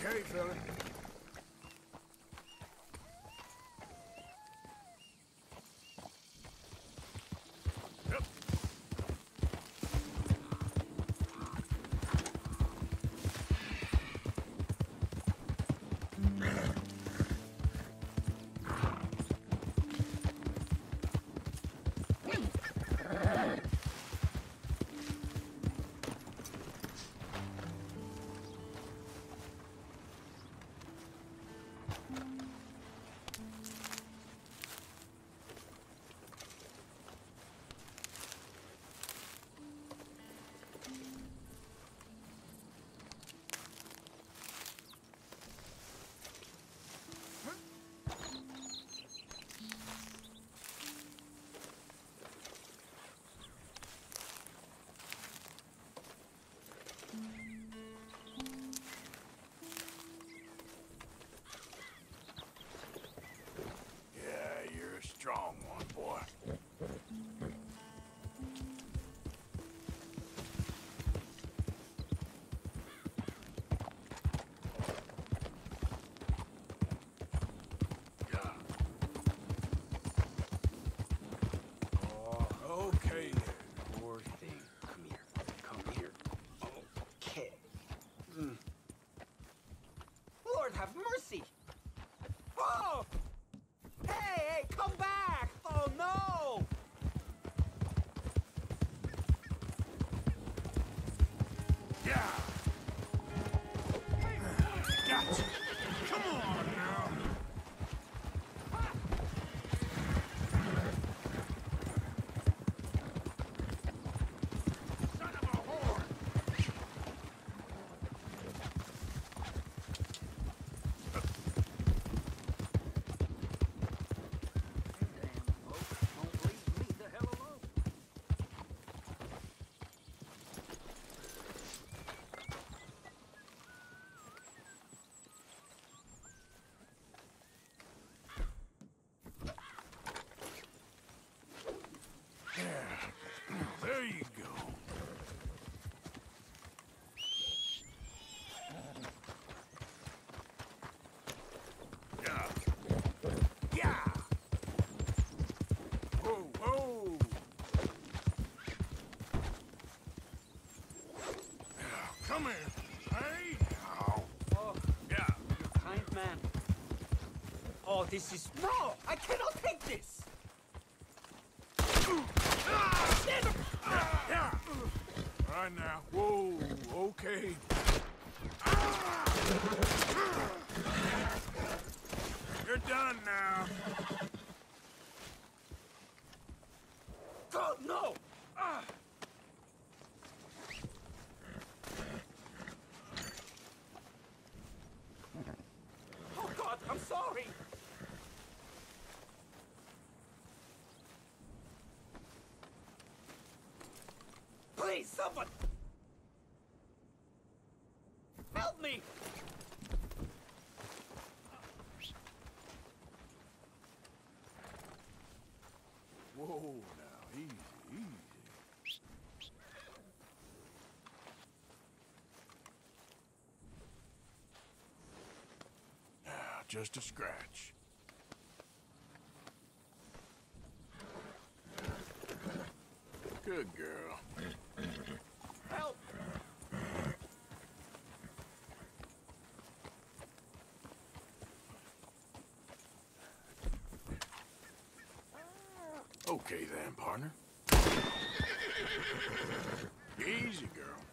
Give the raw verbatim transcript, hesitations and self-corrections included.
Okay, fella. Yep. Yeah, you're a strong one, boy. Oh, okay. Poor thing. Come here. Come here. Okay. Mm. Lord have mercy! Oh! Hey, hey, come back! Oh, no! Yeah. Gotcha. Come on now. Son of a whore. Don't leave me the hell alone. There you go. Yeah. Yeah. Whoa, whoa. Yeah, come here. Hey. Oh. Oh, Yeah. you kind man. Oh, this is... No! I cannot take this! Yeah. All right now. Whoa. Okay. You're done now. Oh, no! Ah. Oh, God, I'm sorry! Please, someone! Help me! Whoa now. Easy, easy. Now, just a scratch. Good girl. Help! Okay then, partner. Easy, girl.